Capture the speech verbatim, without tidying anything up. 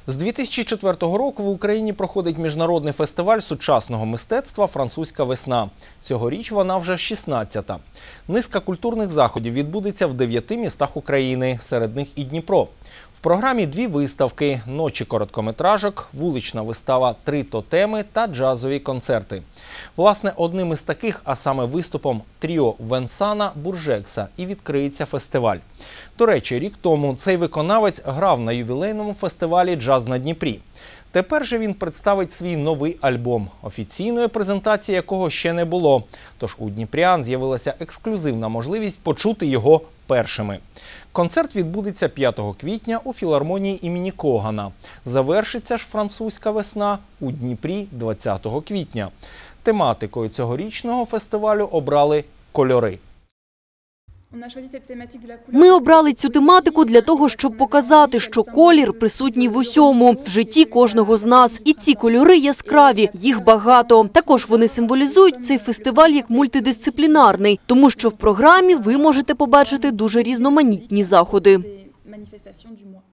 З дві тисячі четвертого року в Україні проходить міжнародний фестиваль сучасного мистецтва «Французька весна». Цьогоріч вона вже шістнадцята. Низка культурних заходів відбудеться в дев'яти містах України, серед них і Дніпро. В програмі дві виставки – ночі короткометражок, вулична вистава «Три тотеми» та джазові концерти. Власне, одним із таких, а саме виступом тріо Венсана Буржекса, і відкриється фестиваль. До речі, рік тому цей виконавець грав на ювілейному фестивалі «Джаз на Дніпрі». Тепер же він представить свій новий альбом, офіційної презентації якого ще не було. Тож у дніпрян з'явилася ексклюзивна можливість почути його першими. Концерт відбудеться п'ятого квітня у філармонії імені Когана. Завершиться ж «Французька весна» у Дніпрі двадцятого квітня. Тематикою цьогорічного фестивалю обрали кольори. Ми обрали цю тематику для того, щоб показати, що колір присутній в усьому, в житті кожного з нас. І ці кольори яскраві, їх багато. Також вони символізують цей фестиваль як мультидисциплінарний, тому що в програмі ви можете побачити дуже різноманітні заходи.